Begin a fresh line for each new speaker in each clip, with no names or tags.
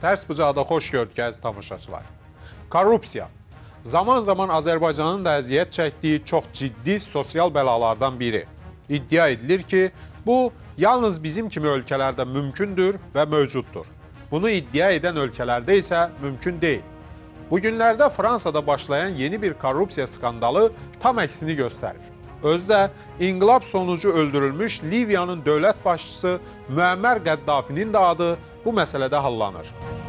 Tərs bucaqda xoş gördük tamaşaçılar. Korrupsiya. Zaman-zaman Azərbaycanın da əziyyət çəkdiyi çox ciddi sosial bəlalardan biri. İddia edilir ki, bu yalnız bizim kimi ölkələrdə mümkündür və mövcuddur. Bunu iddia edən ölkələrdə isə mümkün deyil. Bugünlərdə Fransada başlayan yeni bir korrupsiya skandalı tam əksini göstərir. Özdə inqilab sonucu öldürülmüş Liviyanın dövlət başçısı Müəmmər Qəddafinin də adı bu məsələdə hallanır.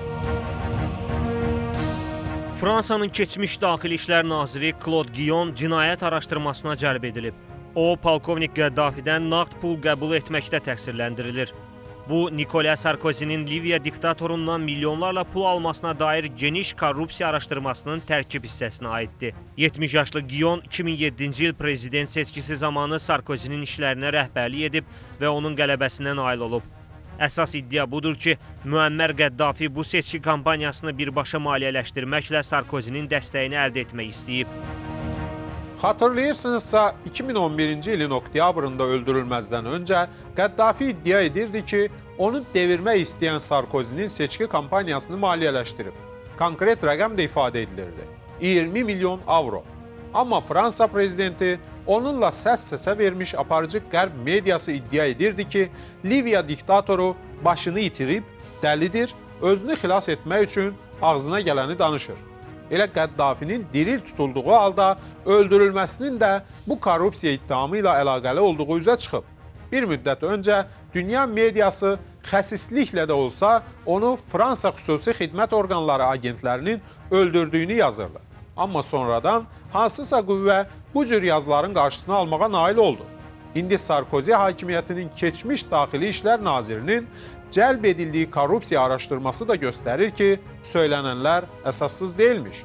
Fransanın keçmiş Daxili İşlər Naziri Claude Guillon cinayət araşdırmasına cəlb edilib. O, polkovnik Qəddafidən nağd pul qəbul etməkdə təqsirləndirilir. Bu, Nicolas Sarkozy'nin Liviya diktatorundan milyonlarla pul almasına dair geniş korrupsiya araşdırmasının tərkib hissəsinə aiddir. 70 yaşlı Guillon 2007-ci il prezident seçkisi zamanı Sarkozy'nin işlərinə rəhbərlik edib və onun qələbəsinə nail olub. Əsas iddia budur ki, Müəmmər Qəddafi bu seçki kampaniyasını birbaşa maliyyələşdirməklə Sarkozy'nin dəstəyini əldə etmək istəyib.
Hatırlayırsınızsa 2011-ci ilin oktyabrında öldürülməzdən öncə Qəddafi iddia edirdi ki, onu devirmək istəyən Sarkozy'nin seçki kampaniyasını maliyyələşdirib. Konkret rəqəm də ifadə edilirdi. 20 milyon avro. Amma Fransa prezidenti onunla səs-səsə vermiş aparıcı qərb mediası iddia edirdi ki, Liviya diktatoru başını itirib, dəlidir, özünü xilas etmək üçün ağzına gələni danışır. Elə Qəddafinin diril tutulduğu halda öldürülməsinin də bu korrupsiya ittihamı ilə əlaqəli olduğu üzə çıxıb. Bir müddət öncə dünya mediası xəsisliklə də olsa onu Fransa xüsusi xidmət orqanları agentlərinin öldürdüyünü yazırdı. Amma sonradan hansısa qüvvə bu cür yazıların qarşısını almağa nail oldu. İndi Sarkozy hakimiyyətinin keçmiş Daxili İşlər Nazirinin cəlb edildiyi korrupsiya araşdırması da göstərir ki, söylənənlər əsassız deyilmiş.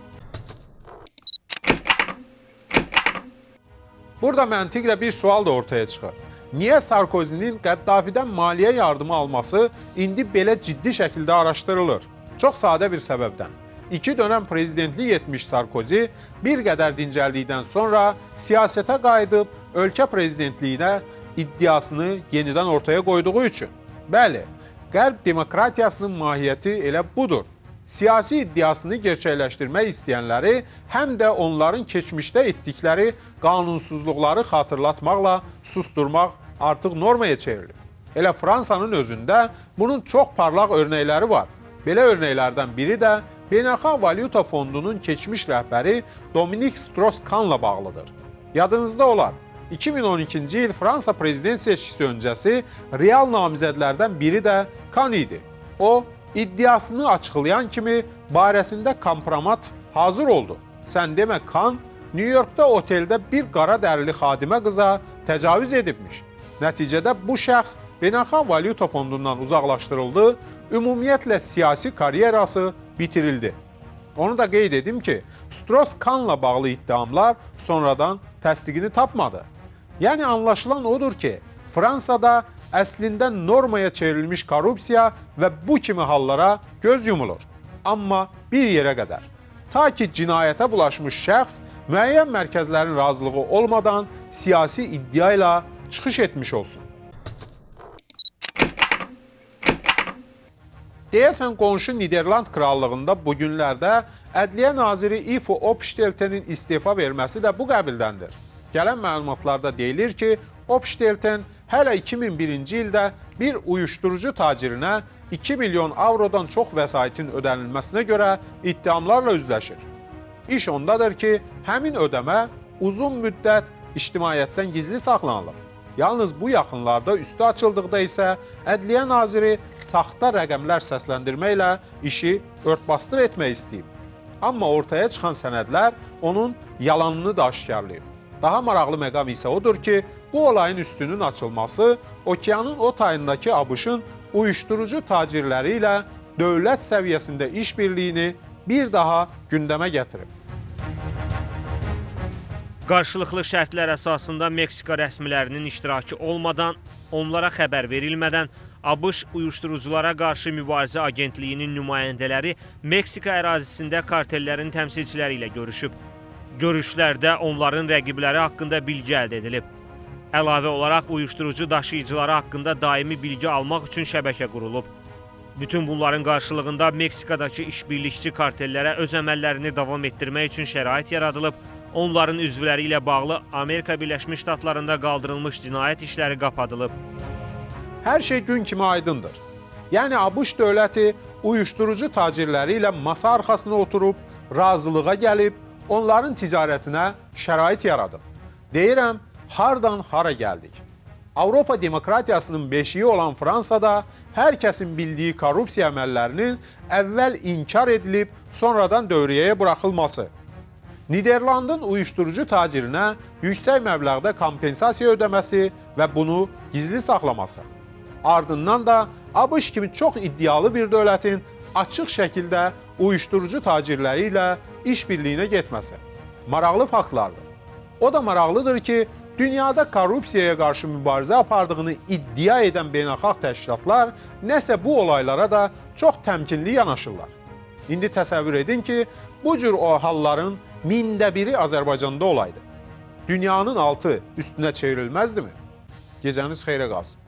Burada məntiqlə bir sual da ortaya çıxır. Niyə Sarkozy'nin Qəddafidən maliyyə yardımı alması indi belə ciddi şəkildə araşdırılır? Çox sadə bir səbəbdən. 2 dönəm prezidentlik etmiş Sarkozy bir qədər dincəldikdən sonra siyasətə qayıdıb ölkə prezidentliyinə iddiasını yenidən ortaya qoyduğu üçün. Bəli, Qərb demokratiyasının mahiyyəti elə budur. Siyasi iddiasını gerçəkləşdirmək istəyənləri həm də onların keçmişdə etdikləri qanunsuzluqları xatırlatmaqla susturmaq artıq normaya çevrilir. Elə Fransanın özündə bunun çox parlaq örnəkləri var. Belə örnəklərdən biri də Beynəlxalq Valyuta Fondunun keçmiş rəhbəri Dominique Strauss-Kahnla bağlıdır. Yadınızda olar, 2012-ci il Fransa prezident seçkisi öncəsi real namizədlərdən biri də Kahn idi. O, iddiasını açıqlayan kimi barəsində kompromat hazır oldu. Sən demə Kahn, New Yorkda oteldə bir qara dərili xadimə qıza təcavüz edibmiş. Nəticədə bu şəxs Beynəlxalq Valyuta Fondundan uzaqlaşdırıldı, ümumiyyətlə siyasi karyerası bitirildi. Onu da qeyd edim ki, Strauss-Kahnla bağlı iddiamlar sonradan təsdiqini tapmadı. Yəni anlaşılan odur ki, Fransada əslində normaya çevrilmiş korrupsiya və bu kimi hallara göz yumulur. Amma bir yerə qədər. Ta ki cinayətə bulaşmış şəxs müəyyən mərkəzlərin razılığı olmadan siyasi iddia ilə çıxış etmiş olsun. Deyəsən qonşu Niderland krallığında bu günlərdə Ədliyyə naziri Ivo Opsteltenin istefa verməsi də bu qəbildəndir. Gələn məlumatlarda deyilir ki, Opstelten hələ 2001-ci ildə bir uyuşturucu tacirinə 2 milyon avrodan çox vəsaitin ödənilməsinə görə ittihamlarla üzləşir. İş ondadır ki, həmin ödəmə uzun müddət ictimaiyyətdən gizli saxlanılır. Yalnız bu yaxınlarda üstü açıldıqda isə Ədliyyə naziri saxta rəqəmlər səsləndirməklə işi örtbasdır etmək istəyib. Amma ortaya çıxan sənədlər onun yalanını da aşkarlayıb. Daha maraqlı məqam isə odur ki, bu olayın üstünün açılması okeanın o tayındakı ABŞ-ın uyuşturucu tacirləri ilə dövlət səviyyəsində işbirliyini bir daha gündəmə gətirib.
Qarşılıqlı şərtlər əsasında Meksika rəsmilərinin iştirakı olmadan, onlara xəbər verilmədən ABŞ Uyuşturuculara Qarşı Mübarizə Agentliyinin nümayəndələri Meksika ərazisində kartellərin təmsilçiləri ilə görüşüb. Görüşlərdə onların rəqibləri haqqında bilgi əldə edilib. Əlavə olaraq uyuşturucu daşıyıcıları haqqında daimi bilgi almaq üçün şəbəkə qurulub. Bütün bunların qarşılığında Meksikadakı işbirlikçi kartellərə öz əməllərini davam etdirmək üçün şərait yaradılıb, onların üzvləri ilə bağlı Amerika Birləşmiş Ştatlarında qaldırılmış cinayət işləri qapadılıb.
Hər şey gün kimi aydındır. Yəni ABŞ dövləti uyuşturucu tacirləri ilə masa arxasına oturub, razılığa gəlib, onların ticarətinə şərait yaradıb. Deyirəm, hardan hara gəldik? Avropa demokratiyasının beşiği olan Fransada hər kəsin bildiyi korrupsiya əməllərinin əvvəl inkar edilib, sonradan dövriyyəyə buraxılması. Niderlandın uyuşturucu tacirinə yüksək məbləğdə kompensasiya ödəməsi və bunu gizli saxlaması. Ardından da ABŞ kimi çox iddialı bir dövlətin açıq şəkildə uyuşturucu tacirləri ilə işbirliyinə getməsi. Maraqlı faktlardır. O da maraqlıdır ki, dünyada korrupsiyaya qarşı mübarizə apardığını iddia edən beynəlxalq təşkilatlar nəsə bu olaylara da çox təmkinli yanaşırlar. İndi təsəvvür edin ki, bu cür o halların 1000də biri Azərbaycanda olaydı. Dünyanın altı üstünə çevrilməzdimi? Gecəniz xeyrə qalsın.